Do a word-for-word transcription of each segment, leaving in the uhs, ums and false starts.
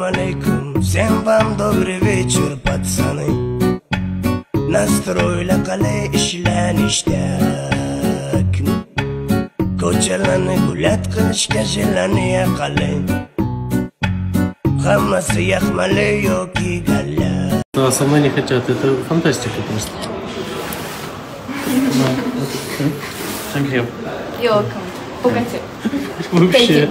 алейкум, всем вам добрый вечер, пацаны. Настроили qalay ishlanishdak, ko'chalarni gulat qilishga jelaniya qalay. Hammasi yaxmali yoki galla. А со мной не хотят, это фантастика просто. Thank you. You're welcome. Пугайте. Вообще.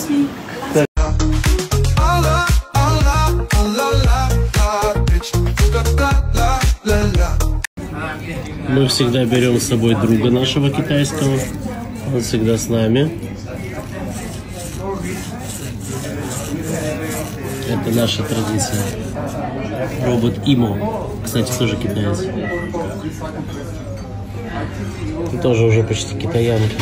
Мы всегда берем с собой друга нашего китайского. Он всегда с нами. Это наша традиция. Робот Имо. Кстати, тоже китаец. Тоже уже почти китаянка.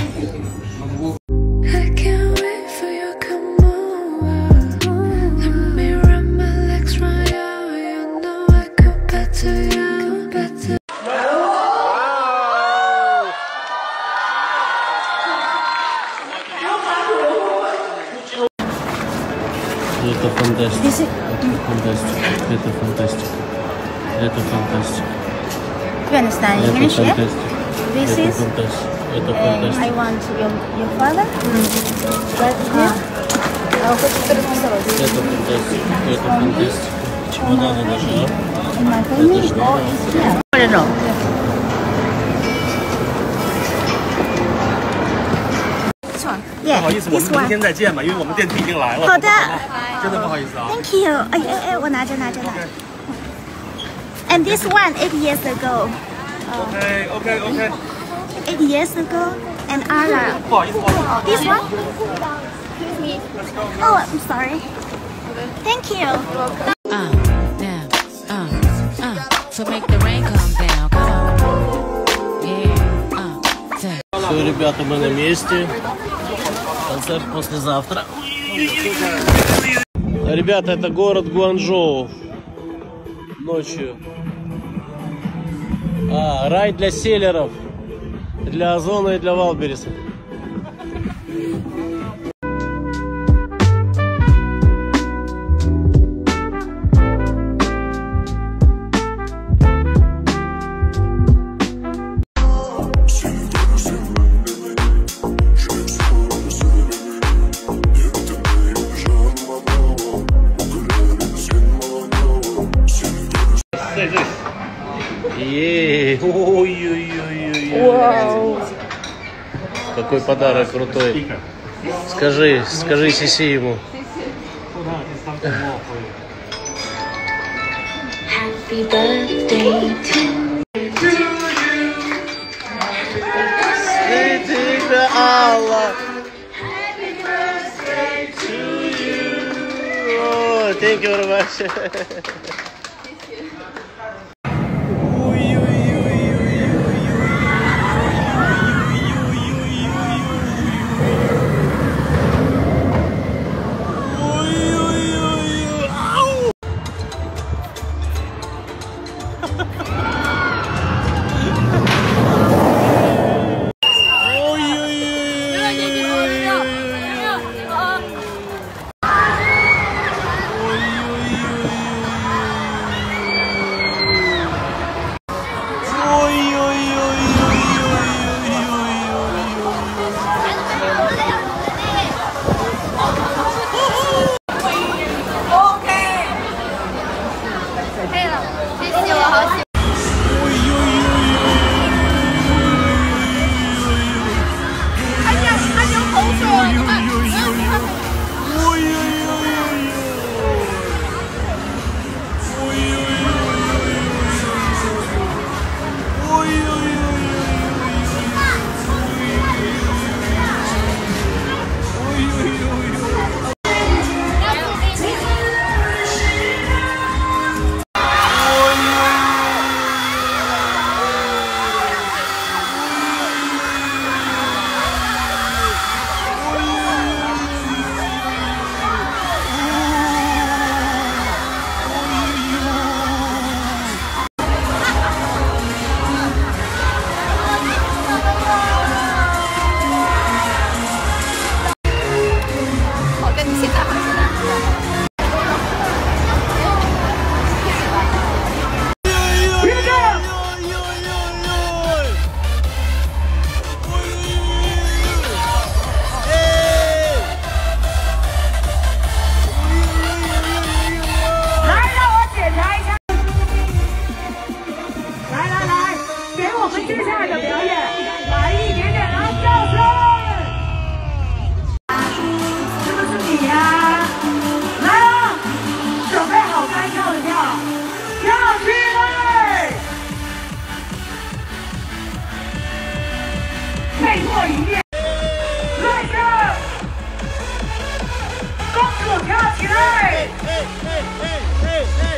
Это фантастика. Это фантастика. Это фантастика. Это фантастика. You understand Это English? Yeah? фантастика. This Это is фантастика. Это um, фантастика. I want your your father. Right here. А вы хотите расписалась? Это фантастика. Это фантастика. Чемоданы даже, а? In my family Это ж or надо. is here? I don't know. This one. 不 Yeah. 好意思，我 This 们明 one. 天再见吧，因为我们电梯已经来了。 好的， 真的不好意思啊。 Thank you. 哎哎哎，我拿着拿着拿。And this one eight years ago. OK OK OK， Eight years ago. And Ara. 不好意思，不好意思。 This one. Oh, I'm sorry. Thank you. Uh, down, uh, uh, so make the rain come down, come on. Yeah, uh, say. Все, ребята, мы на месте. Концерт послезавтра. Ребята, это город Гуанчжоу. Ночью. А, рай для селлеров. Для Озона и для Валбериса. Ей, ой-ой-ой-ой. Какой подарок крутой. Скажи, скажи Сиси ему. Happy birthday to Тебе, Алла. Oh, thank you very much. 接下来的表演，来一点点的掌声！是不是你呀？来啊！准备好该跳的跳，跳起来！配错一面，来着！公主跳起来！